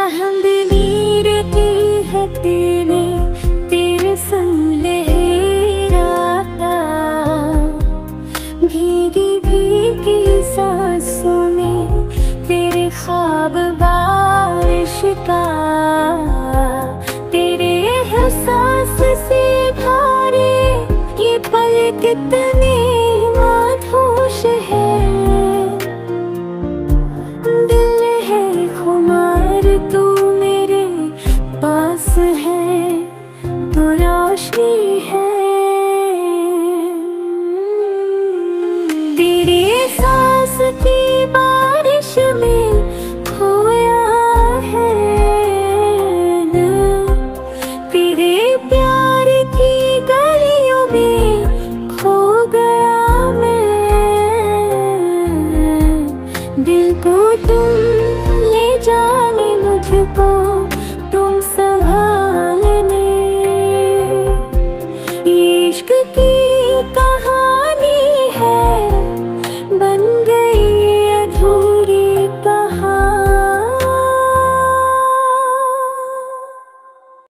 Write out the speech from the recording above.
चांदनी रहती है तेरे संग लहराता, भीगी भीगी सांसों में तेरे ख्वाब बारिश का, तेरे एहसास से भरे ये पल कितने मधुर है। दिल है खुमार तू मेरे पास है तो रोशनी है, तेरी सांस की बारिश में खोया है ना, तेरे प्यार की गलियों में खो गया मैं। दिल को तुम ले जाने मुझको